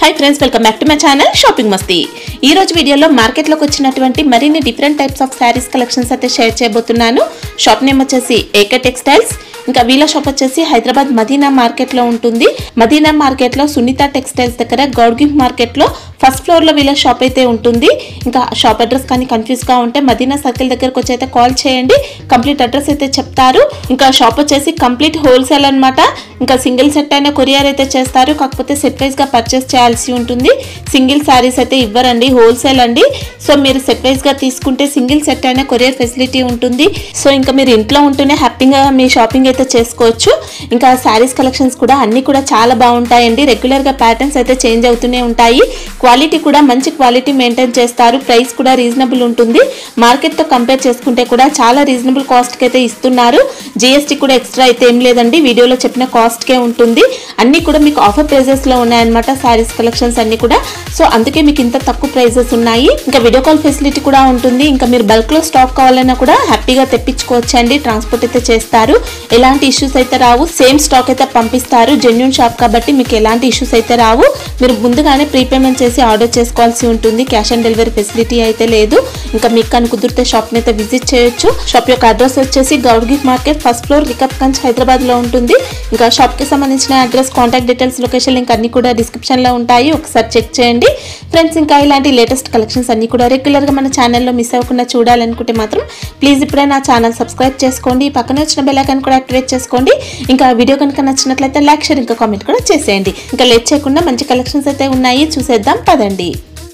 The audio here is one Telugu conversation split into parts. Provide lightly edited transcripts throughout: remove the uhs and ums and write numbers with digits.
High friends welcome back to my channel shopping Masti. ఈ రోజు వీడియోలో మార్కెట్ లోకి వచ్చినటువంటి మరిన్ని different types of saris collections అయితే షేర్ చేయబోతున్నాను। షాప్ నేమ్ వచ్చేసి ఏకే టెక్స్టైల్స్। ఇంకా వీళ్ళ షాప్ వచ్చేసి హైదరాబాద్ మదీనా మార్కెట్ లో ఉంటుంది। మదీనా మార్కెట్ లో సునీత టెక్స్టైల్స్ దగ్గర గౌడ్గిఫ్ మార్కెట్ లో ఫస్ట్ ఫ్లోర్ లో వీళ్ళ షాప్ అయితే ఉంటుంది। ఇంకా షాప్ అడ్రస్ కానీ కన్ఫ్యూజ్ గా ఉంటే మదీనా సర్కిల్ దగ్గరకు వచ్చి అయితే కాల్ చేయండి, కంప్లీట్ అడ్రస్ అయితే చెప్తారు। ఇంకా షాప్ వచ్చేసి కంప్లీట్ హోల్సేల్ అన్నమాట। ఇంకా సింగిల్ సెట్ అయినా కొరియర్ అయితే చేస్తారు, కాకపోతే సెట్ వైజ్ గా పర్చేస్ చేయాల్సి ఉంటుంది। సింగిల్ సారీస్ అయితే ఇవ్వరండి, హోల్సేల్ అండి। సో మీరు సెట్ వైజ్ గా తీసుకుంటే సింగిల్ సెట్ అయినా కొరియర్ ఫెసిలిటీ ఉంటుంది। సో ఇంకా మీరు ఇంట్లో ఉంటూనే హ్యాపీగా మీ షాపింగ్ అయితే చేసుకోవచ్చు। ఇంకా సారీస్ కలెక్షన్స్ కూడా అన్ని కూడా చాలా బాగుంటాయండి। రెగ్యులర్ గా ప్యాటర్న్స్ అయితే చేంజ్ అవుతూనే ఉంటాయి। క్వాలిటీ కూడా మంచి క్వాలిటీ మెయింటైన్ చేస్తారు, ప్రైస్ కూడా రీజనబుల్ ఉంటుంది। మార్కెట్ తో కంపేర్ చేసుకుంటే కూడా చాలా రీజనబుల్ కాస్ట్ కి అయితే ఇస్తున్నారు। జిఎస్టీ కూడా ఎక్స్ట్రా అయితే ఏం లేదండి, వీడియోలో చెప్పిన కాస్ట్ కే ఉంటుంది। అన్ని కూడా మీకు ఆఫర్ ప్రైజెస్ లో ఉన్నాయన్నమాట సారీస్ కలెక్షన్స్ అన్ని కూడా। సో అందుకే మీకు ఇంత తక్కువ ప్రైజెస్ ఉన్నాయి। ఇంకా వీడియో కాల్ ఫెసిలిటీ కూడా ఉంటుంది। ఇంకా మీరు బల్క్ లో స్టాక్ కావాలన్నా కూడా హ్యాపీగా తెప్పించుకోవచ్చు అండి, ట్రాన్స్పోర్ట్ అయితే చేస్తారు, ఎలాంటి ఇష్యూస్ అయితే రావు। సేమ్ స్టాక్ అయితే పంపిస్తారు, జెన్యూన్ షాప్ కాబట్టి మీకు ఎలాంటి ఇష్యూస్ అయితే రావు। మీరు ముందుగానే ప్రీపేమెంట్ చేసి ఆర్డర్ చేసుకోవాల్సి ఉంటుంది, క్యాష్ ఆన్ డెలివరీ ఫెసిలిటీ అయితే లేదు। ఇంకా మీకు కానీ కుదిరితే షాప్ ని అయితే విజిట్ చేయొచ్చు। షాప్ యొక్క అడ్రస్ వచ్చేసి Goudgif market first floor Rikabganj Hyderabad లో ఉంటుంది। ఇంకా షాప్ కి సంబంధించిన address, contact details, location link అన్ని కూడా డిస్క్రిప్షన్ లో ఉంటాయి, ఒకసారి చెక్ చేయండి ఫ్రెండ్స్। ఇంకా ఇలాంటి లేటెస్ట్ కలెక్షన్స్ అన్ని కూడా రెగ్యులర్ గా మన ఛానల్లో మిస్ అవ్వకుండా చూడాలనుకుంటే మాత్రం ప్లీజ్ ఇప్పుడే నా ఛానల్ సబ్స్క్రైబ్ చేసుకోండి, పక్కన వచ్చిన బెల్ ఐకాన్ కూడా యాక్టివేట్ చేసుకోండి। ఇంకా వీడియో కనుక నచ్చినట్లయితే లైక్, షేర్, ఇంకా కామెంట్ కూడా చేసేయండి। ఇంకా లేట్ చేయకుండా మంచి కలెక్షన్స్ అయితే ఉన్నాయి, చూసేద్దాం పదండి।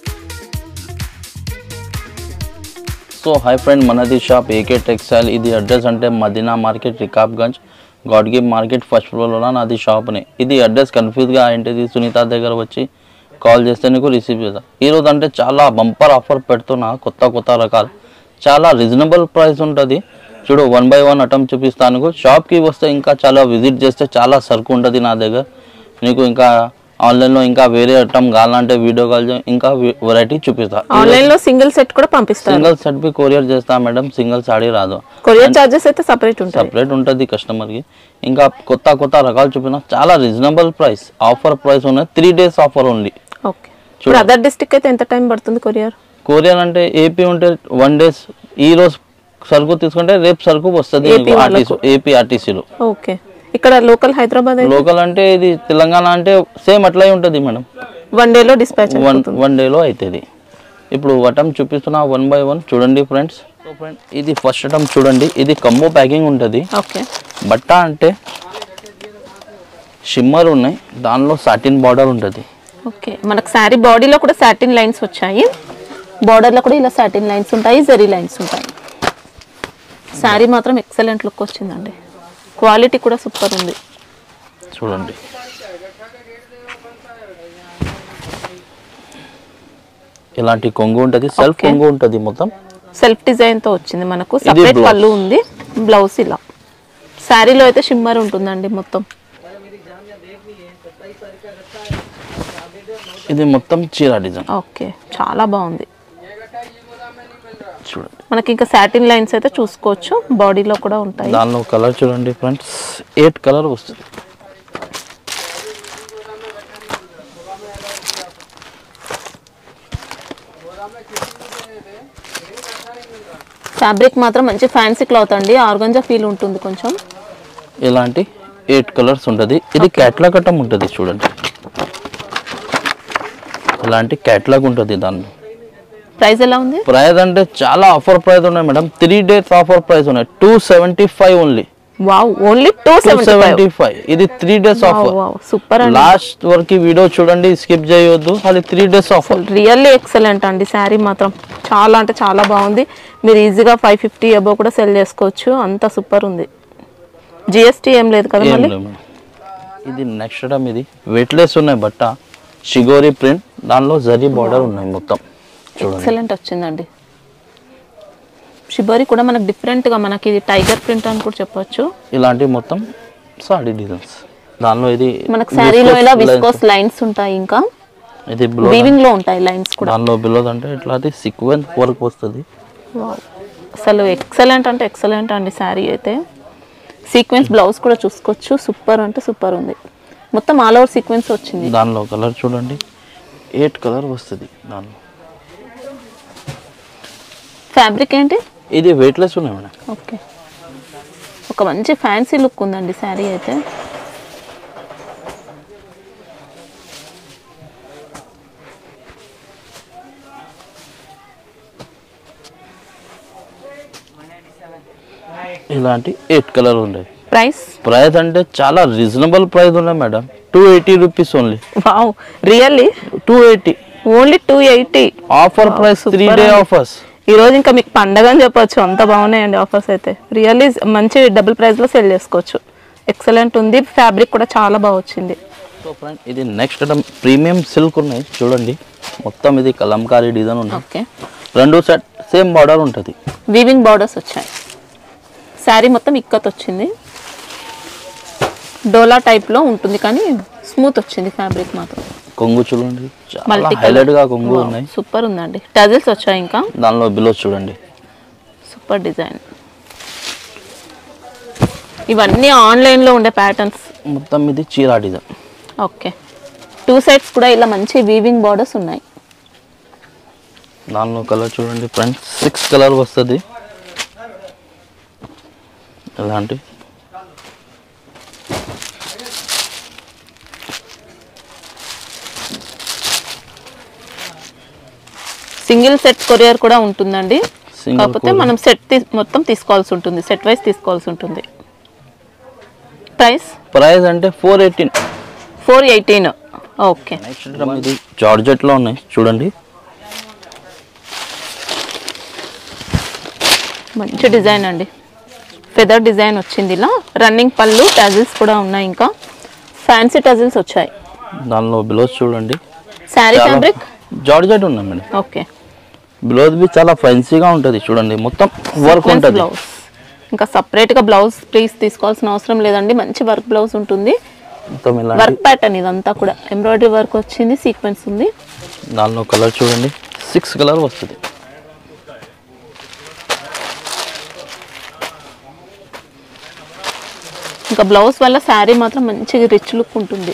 సో హాయ్ ఫ్రెండ్, మనది షాప్ ఏకే టెక్స్టైల్। ఇది అడ్రస్ అంటే మదీనా మార్కెట్ రికాబ్గంజ్ గౌడ్గిఫ్ మార్కెట్ ఫస్ట్ ఫ్లోర్లో నాది షాప్ని। ఇది అడ్రస్ కన్ఫ్యూజ్గా ఏంటిది సునీత దగ్గర వచ్చి కాల్ చేస్తే నీకు రిసీవ్ చేస్తాను। ఈరోజు అంటే చాలా బంపర్ ఆఫర్ పెడుతున్నా, కొత్త రకాలు, చాలా రీజనబుల్ ప్రైస్ ఉంటుంది। చూడు 1 by 1 అటెంప్ట్ చూపిస్తాను। షాప్కి వస్తే ఇంకా చాలా విజిట్ చేస్తే చాలా సరుకు ఉంటుంది నా దగ్గర। నీకు ఇంకా ఆన్లైన్లో ఇంకా వేరే ఐటమ్ కావాలంటే వీడియో కాల్ ఇంకా వెరైటీ చూపిస్తా। ఆన్లైన్లో సింగిల్ సెట్ కూడా పంపిస్తాను, సింగిల్ సెట్ బి కొరియర్ చేస్తా మేడం, సింగిల్ సాడీ రాదు, కొరియర్ చార్జెస్ అయితే సెపరేట్ ఉంటుంది కస్టమర్కి। ఇంకా కొత్త రకాలు చూపినా, చాలా రీజనబుల్ ప్రైస్, ఆఫర్ ప్రైస్ ఉన్నాయి, 3 days ఆఫర్ ఓన్లీ। ఓకే, ఇప్పుడు అదర్ డిస్ట్రిక్ట్ అయితే ఎంత టైం పడుతుంది కొరియర్ అంటే ఏపీ ఉంటే 1 days, ఈ రోజు సరుకు తీసుకుంటే రేపు సరుకు వస్తుంది ఏపీ ఆర్టీసీలో। ఓకే, ఇక్కడ లోకల్ హైదరాబాద్ లోకల్ అంటే ఇది తెలంగాణ అంటే సేమ్ అట్లా ఉంటుంది మేడం, 1 day లో డిస్పాచ్ 1 day లో అవుతుంది। ఇప్పుడు అటెంప్ట్ చూపిస్తున్నా 1 by 1 చూడండి ఫ్రెండ్స్। సో ఫ్రెండ్ ఇది ఫస్ట్ అటెంప్ట్ చూడండి, ఇది కంబో ప్యాకింగ్ ఉంటుంది। ఓకే, బట్ట అంటే షిమ్మర్ ఉన్నాయి, దానిలో సాటిన్ బార్డర్ ఉంటుంది। ఓకే, మనకు సారీ బాడీలో కూడా సాటిన్ లైన్స్ వచ్చాయి, బార్డర్లో కూడా ఇలా సాటిన్ లైన్స్ ఉంటాయి, జరీ లైన్స్ ఉంటాయి। సారీ మాత్రం ఎక్సలెంట్ లుక్ వచ్చిందండి, క్వాలిటీ కూడా సూపర్ ఉంది చూడండి। ఇలాంటి కొంగు ఉంటుంది, సెల్ఫ్ కొంగు ఉంటుంది, మొత్తం సెల్ఫ్ డిజైన్ తో వచ్చింది మనకు, సెపరేట్ పళ్ళు ఉంది, బ్లౌజ్ ఇలా। సారీలో అయితే షిమ్మర్ ఉంటుందండి మొత్తం, ఇది మొత్తం చీర డిజైన్। ఓకే, చాలా బాగుంది చూడండి। మనకి ఇంకా సాటిన్ లైన్స్ అయితే చూసుకోవచ్చు, బాడీలో కూడా ఉంటాయి। దానిలో కలర్ చూడండి ఫ్రెండ్స్, 8 కలర్ వస్తుంది। ఫ్యాబ్రిక్ మాత్రం మంచి ఫ్యాన్సీ క్లాత్ అండి, ఆర్గంజా ఫీల్ ఉంటుంది కొంచెం। ఇలాంటి 8 కలర్స్ ఉంటుంది, ఇది క్యాట్లాగ్ కట్టం ఉంటుంది చూడండి, ఇలాంటి క్యాట్లాగ్ ఉంటుంది దానిలో। ప్రైస్ ఎలా ఉంది? ప్రైస్ అంటే చాలా ఆఫర్ ప్రైస్ ఉన్నాయి మేడం, 3 days ఆఫర్ ప్రైస్ ఉన్నాయి, 275 ఓన్లీ। వావ్, ఓన్లీ 275, ఇది 3 days ఆఫర్, సూపర్ అండి। లాస్ట్ వరకు వీడియో చూడండి, స్కిప్ చేయొద్దు, అది 3 days ఆఫర్, రియల్లీ ఎక్సలెంట్ అండి। శారీ మాత్రం చాలా అంటే చాలా బాగుంది, మీరు ఈజీగా 550 అబోవ్ కూడా సెల్ చేసుకోవచ్చు, అంత సూపర్ ఉంది। జిఎస్టీ ఏం లేదు కదా మళ్ళీ? ఇది నెక్స్ట్ టైం, ఇది వెయిట్లెస్ ఉన్నాయి బట్ట, షిగోరి ప్రింట్, దానిలో జరీ బార్డర్ ఉన్నాయి మొత్తం చూడండి, ఎక్సలెంట్ వచ్చిందండి। షిబోరి కూడా మనకు డిఫరెంట్ గా, మనకి ఇది టైగర్ ప్రింట్ అని కూడా చెప్పొచ్చు। ఇలాంటి మొత్తం సాడీ డిజైన్స్, దానిలో ఇది మనకు సారీలో ఇలా విస్కోస్ లైన్స్ ఉంటాయి, ఇంకా ఇది వీవింగ్ లో ఉంటాయి లైన్స్ కూడా, దానిలో బిలో అంటే ఇట్లా సీక్వెన్స్ వర్క్ వస్తుంది। వావ్, అసలు ఎక్సలెంట్ అంటే ఎక్సలెంట్ అండి సారీ అయితే। సీక్వెన్స్ బ్లౌజ్ కూడా చూసుకోవచ్చు, సూపర్ అంటే సూపర్ ఉంది, మొత్తం ఆల్ ఓవర్ సీక్వెన్స్ వచ్చింది। దానిలో కలర్ చూడండి, 8 కలర్ వస్తుంది దానిలో. ఫ్యాబ్రిక్ ఏంటి? ఇది వెయిట్లెస్ ఉన్నాయి మేడం. ఓకే, ఒక మంచి ఫ్యాన్సీ లుక్ ఉందండి శారీ అయితే. ఇలాంటి 8 కలర్ ఉన్నాయి. ప్రైస్ అంటే చాలా రీజనబుల్ ప్రైస్ ఉన్నాయి madam. 280 rupees only. Wow, really 280 only 280 offer price. 3 day offers. ఈ రోజు ఇంకా మీకు పండగ అని చెప్పొచ్చు, అంత బాగున్నాయండి ఆఫర్స్ అయితే. రియల్లీ మంచి డబుల్ ప్రైస్ లో సెల్ చేసుకోవచ్చు. ఎక్సలెంట్ ఉంది, ఫ్యాబ్రిక్ కూడా చాలా బాగా వచ్చింది. సో ఫ్రెండ్, ఇది నెక్స్ట్ ప్రీమియం సిల్క్ ఉన్నాయి చూడండి. మొత్తం ఇది కలంకారీ డిజైన్ ఉంది. ఓకే, రెండు సెట్ సేమ్ బార్డర్ ఉంటుంది. వీవింగ్ బార్డర్స్ వచ్చాయి. శారీ మొత్తం ఇక్కత్ వచ్చింది, డోలా టైప్ లో ఉంటుంది కానీ స్మూత్ వచ్చింది ఫ్యాబ్రిక్ మాత్రం. కొంగు చూడండి, చాలా హైలైట్ గా కొంగు ఉన్నాయి. సూపర్ ఉందండి. టజిల్స్ వచ్చాయి, ఇంకా దానిలో బిలో చూడండి. Super design. ఇవన్నీ ఆన్లైన్ లో ఉండే ప్యాటర్న్స్. మొత్తం ఇది చీరా డిజైన్. ఓకే, 2 సైడ్స్ కూడా ఇలా మంచి వీవింగ్ బార్డర్స్ ఉన్నాయి. దానిలో కలర్ చూడండి ఫ్రెండ్స్, 6 కలర్ వస్తుంది. ఇలాంటి సింగిల్ సెట్ కొరియర్ కూడా ఉంటుందండి. కాకపోతే మనం సెట్ మొత్తం తీసుకోవాల్సి ఉంటుంది, సెట్ వైస్ తీసుకోవాల్సి ఉంటుంది. ప్రైస్ అంటే 418. ఓకే, నెక్స్ట్ ఇది జార్జెట్ లో ఉన్నాయి చూడండి. మంచి డిజైన్ అండి, ఫెదర్ డిజైన్ వచ్చింది. ఇలా రన్నింగ్ పళ్ళు, టజిల్స్ కూడా ఉన్నాయి, ఇంకా ఫ్యాన్సీ టజిల్స్ వచ్చాయి. దానిలో బ్లౌజ్ చూడండి. శారీ ఫ్యాబ్రిక్ జార్జెట్ ఉన్నాయి మేడం. ఓకే, బ్లౌజ్ బి చాలా ఫ్యాన్సీగా ఉంటుంది చూడండి. మొత్తం వర్క్ ఉంటుంది. బ్లౌజ్ ఇంకా సపరేట్ గా బ్లౌజ్ ప్లీజ్ తీసుకోవాల్సిన అవసరం లేదండి. మంచి వర్క్ బ్లౌజ్ ఉంటుంది. వర్క్ ప్యాటర్న్ ఇదంతా కూడా ఎంబ్రాయిడరీ వర్క్ వచ్చింది, సీక్వెన్స్ ఉంది. దానిలో కలర్ చూడండి, 6 కలర్ వస్తుంది. ఇంకా బ్లౌజ్ వల్ల శారీ మాత్రం మంచి రిచ్ లుక్ ఉంటుంది.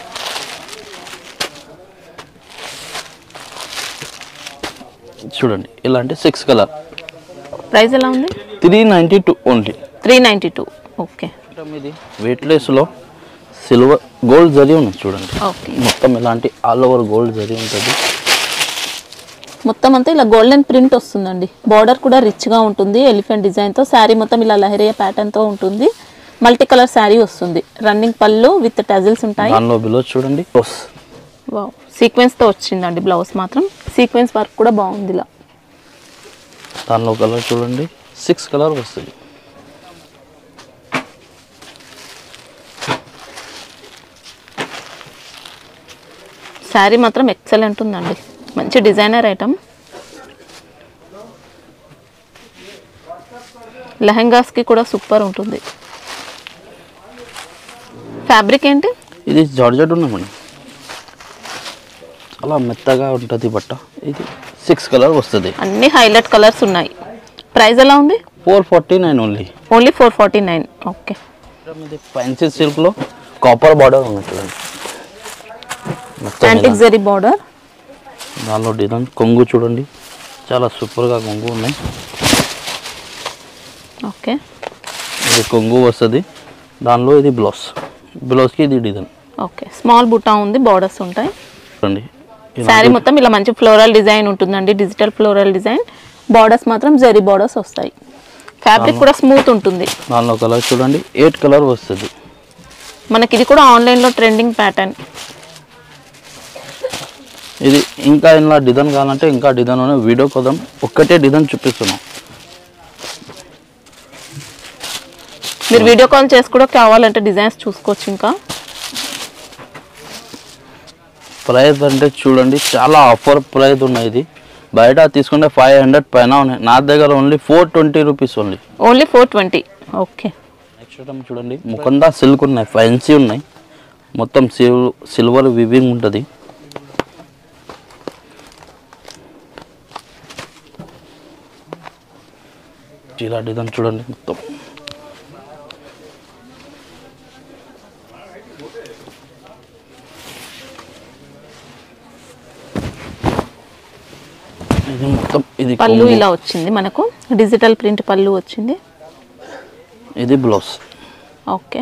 చూడండి, ఇలాంటి 6 కలర్. ప్రైస్ ఎలా ఉంది? 392 ఓన్లీ. 392. ఓకే, ఇది వెయిట్లెస్ లో సిల్వర్ గోల్డ్ జరీ ఉంది చూడండి. ఓకే, మొత్తం ఇలాంటి ఆల్ ఓవర్ గోల్డ్ జరీ ఉంటుంది. మొత్తం అంతా ఇలా గోల్డెన్ ప్రింట్ వస్తుందండి. బార్డర్ కూడా రిచ్ గా ఉంటుంది, ఎలిఫెంట్ డిజైన్ తో. శారీ మొత్తం ఇలా లహరియా ప్యాటర్న్ తో ఉంటుంది. మల్టీ కలర్ శారీ వస్తుంది. రన్నింగ్ పళ్ళు విత్ టజిల్స్ ఉంటాయి. దానిలో బ్లౌజ్ చూడండి. వావ్, సీక్వెన్స్ తో వచ్చిందండి బ్లౌజ్ మాత్రం. సీక్వెన్స్ వర్క్ కూడా బాగుంది. ఇలా దానిలో కలర్ చూడండి, 6 కలర్ వస్తుంది. శారీ మాత్రం ఎక్సలెంట్ ఉందండి, మంచి డిజైనర్ ఐటమ్. లెహంగాస్ కి కూడా సూపర్ ఉంటుంది. ఫ్యాబ్రిక్ ఏంటి? ఇది జార్జెట్ ఉంది మేడం, చాలా మెత్తగా ఉంటుంది బట్ట. ఇది 6 కలర్ వస్తుంది. అన్ని హైలైట్ కలర్స్ ఉన్నాయి. ప్రైస్ ఎలా ఉంది? 449 ఓన్లీ. 449. ఓకే, ఇది ఫ్యాన్సీ సిల్క్ లో కాపర్ బార్డర్ ఉంది చూడండి. Antique zari border. దానిలో డిజైన్ కొంగు చూడండి, చాలా సూపర్ గా కొంగు ఉన్నాయి. ఓకే, ఇది కొంగు వస్తుంది. దానిలో ఇది బ్లౌజ్ కి ఇది డిజైన్. ఓకే, స్మాల్ బుటా ఉంది, బార్డర్స్ ఉంటాయి. చూడండి, శారీ మొత్తం ఇలా మంచి ఫ్లోరల్ డిజైన్ ఉంటుందండి, డిజిటల్ ఫ్లోరల్ డిజైన్. బార్డర్స్ మాత్రం జరీ బార్డర్స్ వస్తాయి. ఫ్యాబ్రిక్ కూడా స్మూత్ ఉంటుంది. దానిలో కలర్ చూడండి, 8 కలర్ వస్తుంది. మనకి ఇది కూడా ఆన్లైన్ లో ట్రెండింగ్ ప్యాటర్న్. ఇది ఇంకా ఇలా డిజైన్ కావాలంటే ఇంకా డిజైన్ ఉన్నాయి. వీడియో కోసం ఒక్కటే డిజైన్ చూపిస్తున్నాం. మీరు వీడియో కాల్ చేసి కూడా కావాలంటే డిజైన్స్ చూసుకోవచ్చు. ఇంకా ప్రైస్ అంటే చూడండి, చాలా ఆఫర్ ప్రైస్ ఉన్నాయి. ఇది బయట తీసుకుంటే 500 పైన ఉన్నాయి. నా దగ్గర only 420 rupees only. 420. Okay, next item చూడండి, ముకుందా సిల్క్ ఉన్నాయి, ఫ్యాన్సీ ఉన్నాయి. మొత్తం సిల్వర్ వివింగ్ ఉంటుంది. ఇలా డిజైన్ చూడండి మొత్తం. పళ్ళు ఇలా వచ్చింది, మనకు డిజిటల్ ప్రింట్ పళ్ళు వచ్చింది. ఇది బ్లౌజ్. ఓకే,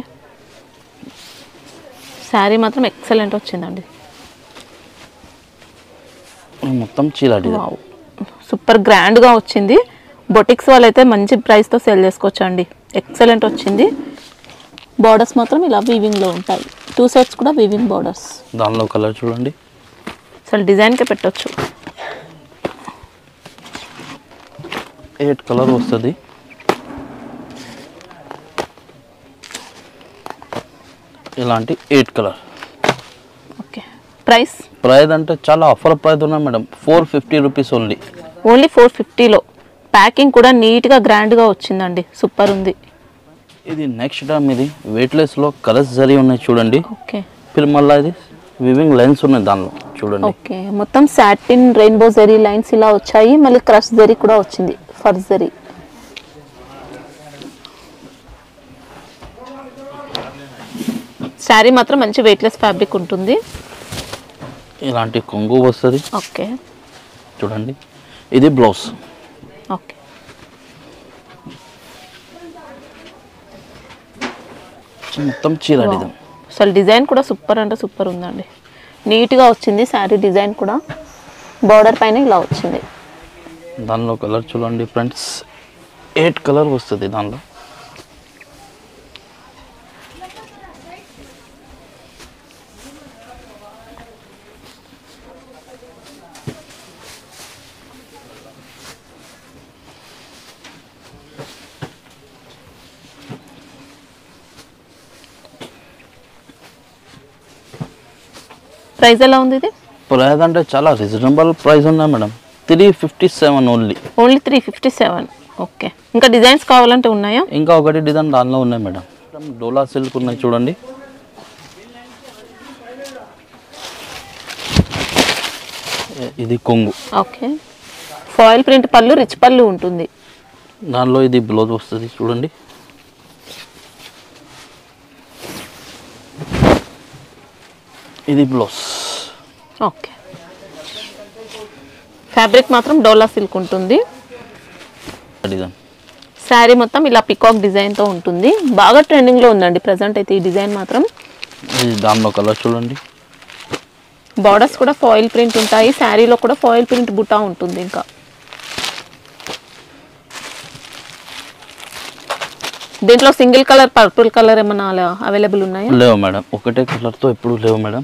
శారీ మాత్రం ఎక్సలెంట్ వచ్చిందండి. మొత్తం చీర డిజైన్. సూపర్ గ్రాండ్గా వచ్చింది. బొటిక్స్ వాళ్ళైతే మంచి ప్రైస్తో సేల్ చేసుకోవచ్చు అండి. ఎక్సలెంట్ వచ్చింది. బార్డర్స్ మాత్రం ఇలా వీవింగ్లో ఉంటాయి. 2 సైడ్స్ కూడా వీవింగ్ బార్డర్స్. దానిలో కలర్ చూడండి, అసలు డిజైన్కే పెట్టవచ్చు. 8 కలర్ వస్తుంది. ఇలాంటి 8 కలర్. ఓకే, ప్రైస్ అంటే చాలా ఆఫర్ ప్రైస్ ఉన్నాయి మేడం. 450 rupees only. 450లో. ప్యాకింగ్ కూడా నీట్గా గ్రాండ్గా వచ్చిందండి, సూపర్ ఉంది. ఇది నెక్స్ట్ టైం ఇది వెయిట్లెస్లో కలర్స్ జరీ ఉన్నాయి చూడండి. ఓకే, ఫిర్ మళ్ళీ ఇది వివింగ్ లైన్స్ ఉన్నాయి దానిలో చూడండి. ఓకే, మొత్తం సాటిన్ రెయిన్బో జరీ లైన్స్ ఇలా వచ్చాయి. మళ్ళీ క్రష్ జరీ కూడా వచ్చింది, ఫర్ జరీ. శారీ మాత్రం మంచి వెయిట్లెస్ ఫ్యాబ్రిక్ ఉంటుంది. ఇలాంటి కొంగు వస్తుంది. ఓకే, చూడండి, ఇది బ్లౌజ్. ఓకే, మొత్తం చీర డిజైన్. అసలు డిజైన్ కూడా సూపర్ అంటే సూపర్ ఉందండి. నీట్గా వచ్చింది శారీ డిజైన్ కూడా. బార్డర్ పైన ఇలా వచ్చింది. దానిలో కలర్ చూడండి ఫ్రెండ్స్, 8 కలర్ వస్తుంది దానిలో. ప్రైస్ ఎలా ఉంది ఇది? ప్రైస్ అంటే చాలా రీజనబుల్ ప్రైస్ ఉన్నాయి మేడం. 357 ఓన్లీ. 357. ఓకే, ఇంకా డిజైన్స్ కావాలంటే ఉన్నాయా? ఇంకా ఒకటి డిజైన్ దానిలో ఉన్నాయి మేడం. డోలా సిల్క్ ఉన్నాయి చూడండి. ఇది కొంగు. ఓకే, ఫాయిల్ ప్రింట్ పళ్ళు, రిచ్ పళ్ళు ఉంటుంది. దానిలో ఇది బ్లౌజ్ వస్తుంది చూడండి. ఇది బ్లౌజ్. ఓకే, ఫ్యాబ్రిక్ మాత్రం డోలా సిల్క్ ఉంటుంది. డిజైన్ శారీ మొత్తం ఇలా పికాక్ డిజైన్తో ఉంటుంది. బాగా ట్రెండింగ్లో ఉందండి ప్రజెంట్ అయితే ఈ డిజైన్ మాత్రం. ఇది దానిలో కలర్ చూడండి. బార్డర్స్ కూడా ఫాయిల్ ప్రింట్ ఉంటాయి. శారీలో కూడా ఫాయిల్ ప్రింట్ బుటా ఉంటుంది. ఇంకా దీంట్లో సింగిల్ కలర్, పర్పుల్ కలర్ ఏమన్నా అలా అవైలబుల్ ఉన్నాయా? లేవు మేడం, ఒకటే కలర్తో ఎప్పుడు లేవు మేడం.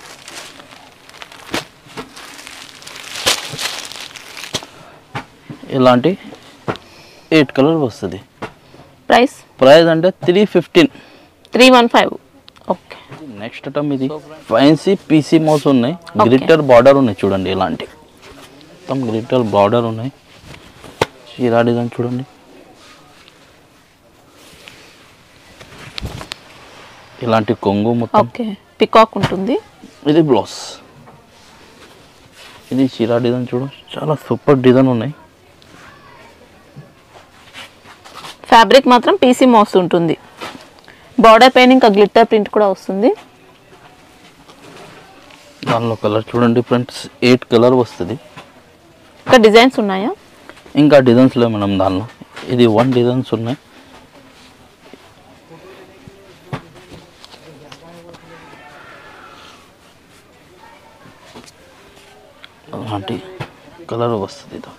ఇలాంటి 8 కలర్ వస్తుంది. ప్రైస్ అంటే 315. 315. ఓకే, నెక్స్ట్ ఐటమ్ ఇది ఫ్యాన్సీ పీసీ మౌస్ ఉన్నాయి. గ్లిటర్ బార్డర్ ఉన్నాయి చూడండి. ఇలాంటి మొత్తం గ్లిటర్ బార్డర్ ఉన్నాయి. చీరా డిజైన్ చూడండి. ఇలాంటి కొంగు మొత్తం. ఓకే, పికాక్ ఉంటుంది. ఇది బ్లౌజ్. ఇది చీరా డిజైన్ చూడు, చాలా సూపర్ డిజైన్ ఉన్నాయి. ఫ్యాబ్రిక్ మాత్రం పీసీ మోస్ ఉంటుంది. బార్డర్ పైన ఇంకా గ్లిటర్ ప్రింట్ కూడా వస్తుంది. దానిలో కలర్ చూడండి ఫ్రెండ్స్, 8 కలర్ వస్తుంది. ఇంకా డిజైన్స్ ఉన్నాయా? ఇంకా డిజైన్స్ లేవు మేడం దానిలో. ఇది 1 డిజైన్స్ ఉన్నాయి. అలాంటి కలర్ వస్తుంది. ఇది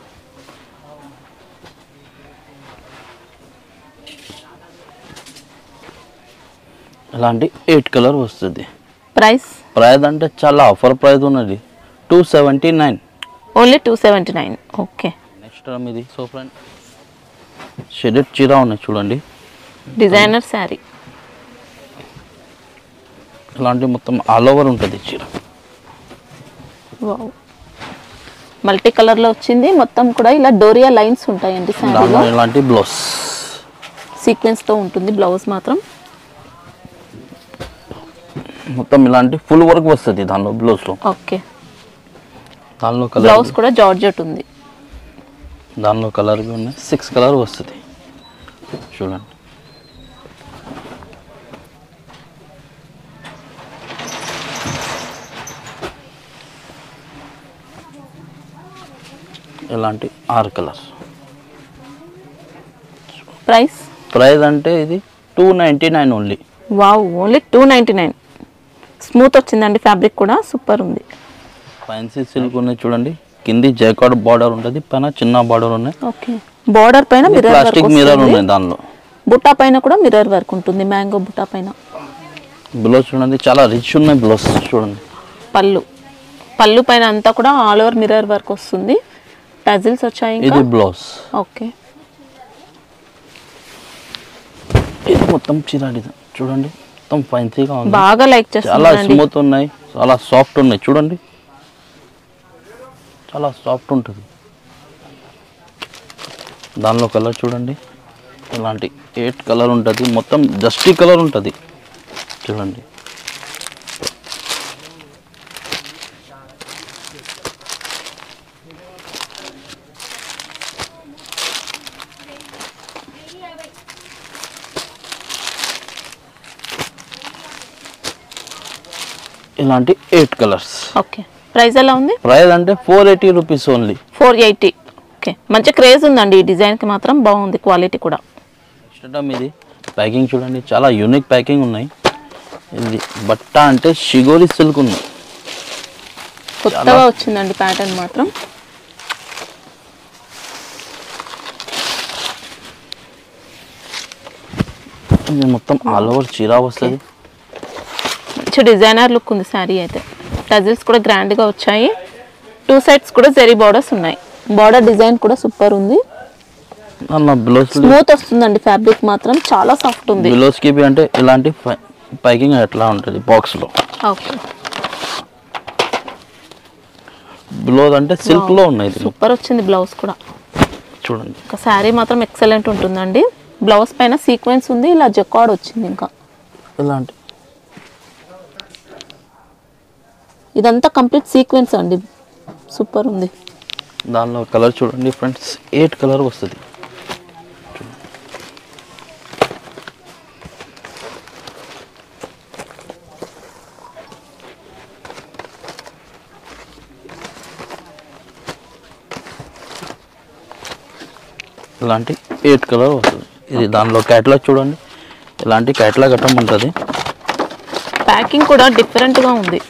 ఇలాంటి 8 కలర్ వస్తుంది. ప్రైస్ అంటే చాలా ఆఫర్ ప్రైస్ ఉన్నది. 279. ఓన్లీ 279. ఓకే, నెక్స్ట్ ఇది సో ఫ్రెండ్ షెడెడ్ చీర ఉన్నాయి చూడండి. డిజైనర్ శారీ. ఇలాంటి మొత్తం ఆల్ ఓవర్ ఉంటుంది చీర. వావ్, మల్టీ కలర్లో వచ్చింది. మొత్తం కూడా ఇలా డోరియా లైన్స్ ఉంటాయండి శారీలో. ఇలాంటి బ్లౌజ్ సీక్వెన్స్తో ఉంటుంది. బ్లౌజ్ మాత్రం మొత్తం ఇలాంటి ఫుల్ వర్క్ వస్తుంది దానిలో బ్లౌజ్లో. ఓకే, దానిలో కలర్ బ్లౌజ్ కూడా జార్జెట్ ఉంది. దానిలో కలర్ ఉన్నాయి. 6 కలర్ వస్తుంది చూడండి. ఇలాంటి 6 కలర్. ప్రైస్ అంటే ఇది 299 ఓన్లీ. Wow, only 299. స్మూత్ వచ్చిందండి, ఫ్యాబ్రిక్ కూడా సూపర్ ఉంది. ఫ్యాన్సీ సిల్క్ ఉన్నాయి చూడండి. కింది జైకార్డ్ బార్డర్ ఉంటుంది, పైన చిన్న బార్డర్ ఉన్నాయి. ఓకే, బార్డర్ పైన మిర్రర్ వర్క్, ప్లాస్టిక్ మిర్రర్ ఉన్నాయి. దానిలో బుట్టా పైన కూడా మిర్రర్ వర్క్ ఉంటుంది, మ్యాంగో బుట్టా పైన. బ్లౌజ్ చూడండి, చాలా రిచ్ ఉన్నాయి బ్లౌజ్ చూడండి. పళ్ళు పైన అంతా కూడా ఆల్ ఓవర్ మిర్రర్ వర్క్ వస్తుంది, టజిల్స్ వచ్చాయి. ఇది బ్లౌజ్. ఓకే, ఇది మొత్తం చీర డిజైన్ చూడండి, మొత్తం ఫ్యాన్సీగా ఉంది. బాగా లైక్ చాలా చేస్తున్నానండి. స్మూత్ ఉన్నాయి, చాలా సాఫ్ట్ ఉన్నాయి చూడండి, చాలా సాఫ్ట్ ఉంటుంది. దానిలో కలర్ చూడండి, ఇలాంటి 8 కలర్ ఉంటుంది, మొత్తం డస్టీ కలర్ ఉంటుంది చూడండి. ఇలాంటి 8 కలర్స్. ఓకే, ప్రైస్ ఎలా ఉంది? ప్రైస్ అంటే 480 రూపీస్ ఓన్లీ. 480. ఓకే, మంచి క్రేజ్ ఉందండి ఈ డిజైన్కి, మాత్రం బాగుంది క్వాలిటీ కూడా. ఇది ప్యాకింగ్ చూడండి, చాలా యూనిక్ ప్యాకింగ్ ఉన్నాయి. ఇది బట్ట అంటే షిగోరి సిల్క్ ఉన్నాయి, కొత్తగా వచ్చిందండి ప్యాటర్న్ మాత్రం. ఇది మొత్తం ఆల్ ఓవర్ చీర వస్తుంది. మంచి డిజైనర్ లుక్ ఉంది శారీ అయితే. టజిల్స్ కూడా గ్రాండ్గా వచ్చాయి, 2 సైడ్స్ కూడా జరీ బార్డర్స్ ఉన్నాయి. బార్డర్ డిజైన్ కూడా సూపర్ ఉంది, స్మూత్ వస్తుందండి ఫ్యాబ్రిక్ మాత్రం, చాలా సాఫ్ట్ ఉంది. బ్లౌజ్ కి అంటే ఇలాంటి ప్యాకింగ్ ఎట్లా ఉంటుంది బాక్స్ లో. ఓకే, బ్లౌజ్ అంటే సిల్క్ లో ఉన్నాయి, సూపర్ వచ్చింది బ్లౌజ్ కూడా చూడండి. ఒక శారీ మాత్రం ఎక్సలెంట్ ఉంటుందండి. బ్లౌజ్ పైన సీక్వెన్స్ ఉంది, ఇలా జకార్డ్ వచ్చింది. ఇంకా ఇలాంటి ఇదంతా కంప్లీట్ సీక్వెన్స్ అండి, సూపర్ ఉంది. దానిలో కలర్ చూడండి ఫ్రెండ్స్, 8 కలర్ వస్తుంది. ఇలాంటి 8 కలర్ వస్తుంది. ఇది దానిలో క్యాటలాగ్ చూడండి, ఇలాంటి క్యాటలాగ్ అట్టం ఉంటుంది. ప్యాకింగ్ కూడా డిఫరెంట్గా ఉంది.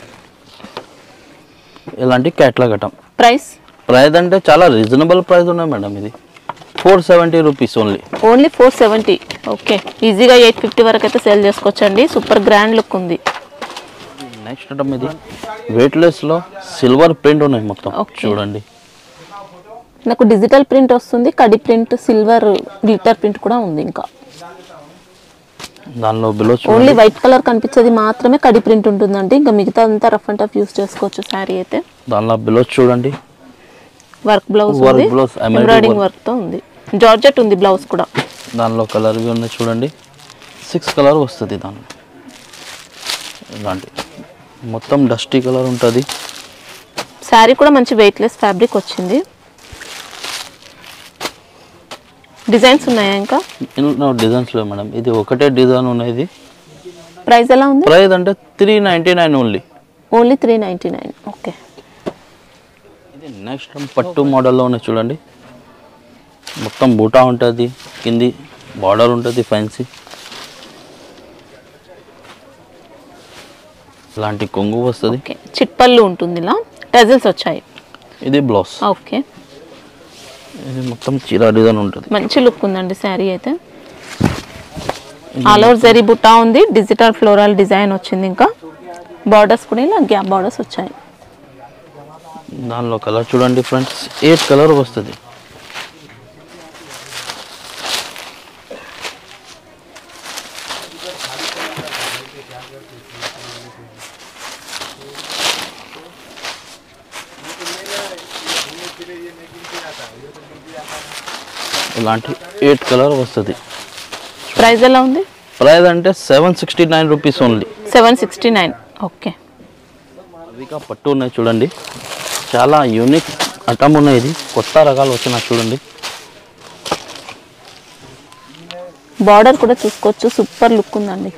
ఇలాంటి క్యాటలాగ్ అట్టం. ప్రైస్ అంటే చాలా రీజనబుల్ ప్రైస్ ఉన్నాయి మేడం. ఇది 470 రూపీస్ ఓన్లీ. 470. ఓకే, ఈజీగా 850 వరకు అయితే సేల్ చేసుకోవచ్చండి, సూపర్ గ్రాండ్ లుక్ ఉంది. నెక్స్ట్ ఐటమ్ ఇది వెయిట్లెస్ లో సిల్వర్ ప్రింట్ ఉన్నాయి మొత్తం చూడండి. నాకు డిజిటల్ ప్రింట్ వస్తుంది, కడి ప్రింట్, సిల్వర్ గ్లిటర్ ప్రింట్ కూడా ఉంది. ఇంకా దానిలో బిలో ఓన్లీ వైట్ కలర్ కనిపించేది మాత్రమే కడి ప్రింట్ ఉంటుందండి, ఇంకా మిగతా అంతా రఫ్ అండ్ టఫ్ యూస్ చేసుకోవచ్చు శారీ అయితే. దానిలో బిలో చూడండి, వర్క్ బ్లౌజ్ ఉంది, ఎంబ్రాయిడింగ్ వర్క్ తో ఉంది, జార్జెట్ ఉంది బ్లౌజ్ కూడా. దానిలో కలర్ ఉన్నాయి చూడండి, 6 కలర్ వస్తుంది. దానిలో ఇలాంటి మొత్తం డస్టీ కలర్ ఉంటుంది. శారీ కూడా మంచి వెయిట్లెస్ ఫ్యాబ్రిక్ వచ్చింది. డిజైన్స్ ఉన్నాయా ఇంకా? డిజైన్స్ లేవు మేడం, ఇది ఒకటే డిజైన్ ఉన్నది. ప్రైస్ ఎలా ఉంది? ప్రైస్ అంటే 399 ఓన్లీ. 399. ఓకే, ఇది నెక్స్ట్ పట్టు మోడల్లో ఉన్నాయి చూడండి, మొత్తం బూటా ఉంటుంది, కింది బార్డర్ ఉంటుంది ఫ్యాన్సీ. ఇలాంటి కొంగు వస్తుంది, చిట్పల్లు ఉంటుంది, ఇలా టజిల్స్ వచ్చాయి. ఇది బ్లౌజ్. ఓకే, ఇది మొత్తం చీర డిజైన్ ఉంటుంది, మంచి లుక్ ఉందండి శారీ అయితే. ఆల్ ఓవర్ జరీ బుట్టా ఉంది, డిజిటల్ ఫ్లోరల్ డిజైన్ వచ్చింది. ఇంకా బార్డర్స్ కూడా ఇలా గ్యాప్ బార్డర్స్ వచ్చాయి. దానిలో కలర్ చూడండి ఫ్రెండ్స్, 8 కలర్ వస్తుంది. ఇలాంటి 8 కలర్ వస్తుంది. ప్రైస్ ఎలా ఉంది? ప్రైస్ అంటే 769 రూపీస్ ఓన్లీ. 769. ఓకే, అవికా పట్టు ఉన్నాయి చూడండి, చాలా యూనిక్ ఐటమ్ ఉన్నాయి. ఇది కొత్త రకాలు వచ్చినాయి చూడండి. బార్డర్ కూడా చూసుకోవచ్చు, సూపర్ లుక్ ఉందండి.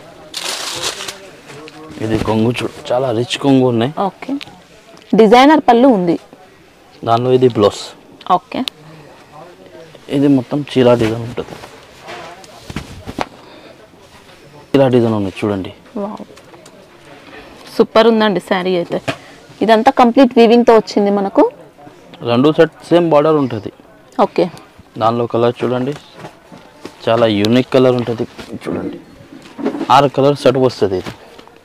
ఇది కొంగు చూడు, చాలా రిచ్ కొంగు ఉన్నాయి. ఓకే, డిజైనర్ పళ్ళు ఉంది. దానిలో ఇది బ్లౌజ్. ఓకే. ఇది మొత్తం చీరా డిజైన్ ఉంటుంది. చీరా డిజైన్ ఉంది చూడండి. వావ్, సూపర్ ఉందండి శారీ అయితే. ఇదంతా కంప్లీట్ వీవింగ్తో వచ్చింది మనకు. 2 సెట్ సేమ్ బార్డర్ ఉంటుంది. ఓకే. దానిలో కలర్ చూడండి, చాలా యూనిక్ కలర్ ఉంటుంది చూడండి. 6 కలర్ సెట్ వస్తుంది. ఇది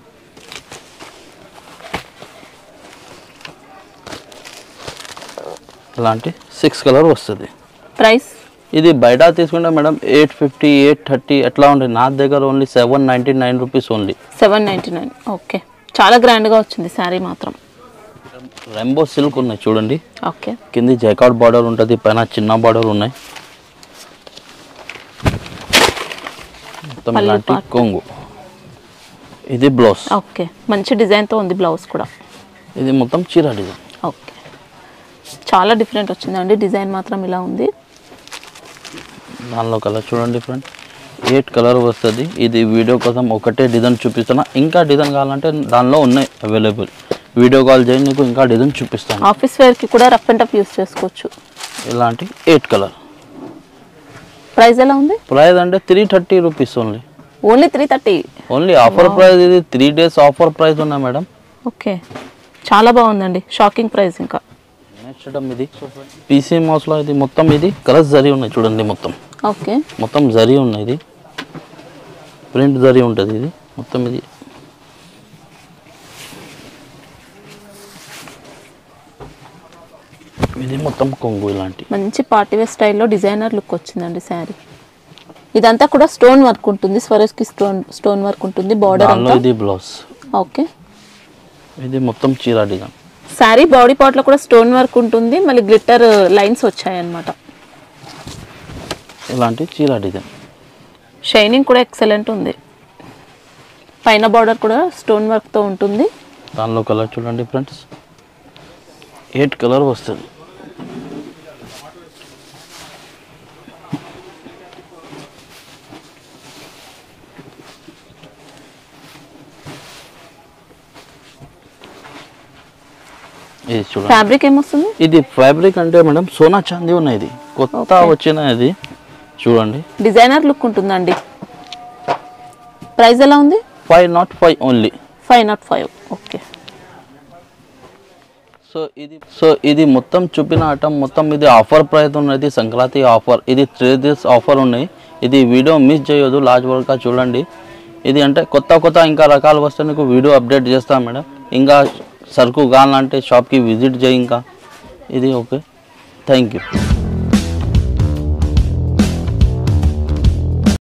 ఇలాంటి 6 కలర్ వస్తుంది. ప్రైస్ ఇది బయట తీసుకుంటే మేడం 850, 830 ఎట్లా ఉంటుంది. నా దగ్గర ఓన్లీ 799 రూపీస్ ఓన్లీ. 799. ఓకే, చాలా గ్రాండ్గా వచ్చింది శారీ మాత్రం. రెయిన్బో సిల్క్ ఉన్నాయి చూడండి. ఓకే. కింది జైకాట్ బార్డర్ ఉంటుంది, పైన చిన్న బార్డర్ ఉన్నాయి. మొత్తం ఇలాంటి కొంగు. ఇది బ్లౌజ్. ఓకే, మంచి డిజైన్తో ఉంది బ్లౌజ్ కూడా. ఇది మొత్తం చీర డిజైన్. ఓకే, చాలా డిఫరెంట్ వచ్చిందండి. డిజైన్ మాత్రం ఇలా ఉంది. దానిలో కలర్ చూడండి ఫ్రెండ్, 8 కలర్ వస్తుంది. ఇది వీడియో కోసం ఒకటే డిజైన్ చూపిస్తున్నా. ఇంకా డిజైన్ కావాలంటే దానిలో ఉన్నాయి అవైలబుల్. వీడియో కాల్ చేయండి, నీకు ఇంకా డిజైన్ చూపిస్తాను. ఆఫీస్ వేర్కి కూడా రఫ్ అండ్ టఫ్ యూస్ చేసుకోవచ్చు. ఇలాంటి 8 కలర్. ప్రైస్ ఎలా ఉంది? ప్రైస్ అంటే 330 rupees only. Only 330. Only offer price. ఇది 3 డేస్ ఆఫర్ ప్రైస్ ఉన్నాయి మేడం. ఓకే, చాలా బాగుందండి. Shocking price. ఇంకా నెక్స్ట్ ఐటమ్ ఇది పీసీ మౌస్లో. ఇది మొత్తం ఇది కలర్స్ జరీ ఉన్నాయి చూడండి. ఓకే, మొత్తం జరీ ఉన్నాయి. ఇది ప్రింట్ జరీ ఉంటుంది. ఇది మొత్తం ఇది మొత్తం కొంగు. ఇలాంటి మంచి పార్టీవేర్ స్టైల్లో డిజైనర్ లుక్ వచ్చిందండి శారీ. ఇదంతా కూడా స్టోన్ వర్క్ ఉంటుంది. స్వరస్కి స్టోన్ వర్క్ ఉంటుంది. బార్డర్ అంతా. ఇది బ్లౌజ్. ఓకే. ఇది మొత్తం చీరా డిజైన్. శారీ బాడీ పార్ట్లో కూడా స్టోన్ వర్క్ ఉంటుంది. మళ్ళీ గ్లిట్టర్ లైన్స్ వచ్చాయన్నమాట. ఇలాంటి చీరా డిజైన్. షైనింగ్ కూడా ఎక్సలెంట్ ఉంది. పైన బార్డర్ కూడా స్టోన్ వర్క్తో ఉంటుంది. దానిలో కలర్ చూడండి ఫ్రెండ్స్, 8 కలర్ వస్తుంది. ఇది చూడండి. ఫ్యాబ్రిక్ ఏమొస్తుంది? ఇది ఫ్యాబ్రిక్ అంటే మేడం సోనా చాందీ ఉన్నాయి. ఇది కొత్త వచ్చిన ఇది చూడండి. డిజైనర్ లుక్ ఉంటుందండి. ప్రైస్ ఎలా ఉంది? 505 ఓన్లీ. 505. ఓకే. సో ఇది మొత్తం చూపిన ఐటమ్ మొత్తం ఇది ఆఫర్ ప్రైస్ ఉన్నది. సంక్రాంతి ఆఫర్. ఇది 3 డేస్ ఆఫర్ ఉన్నాయి. ఇది వీడియో మిస్ చేయొద్దు, లాస్ట్ వరకు చూడండి. ఇది అంటే కొత్త ఇంకా రకాలు వస్తే నీకు వీడియో అప్డేట్ చేస్తాను మేడం. ఇంకా సరుకు కావాలంటే షాప్కి విజిట్ చేయి. ఇంకా ఇది ఓకే. Thank you.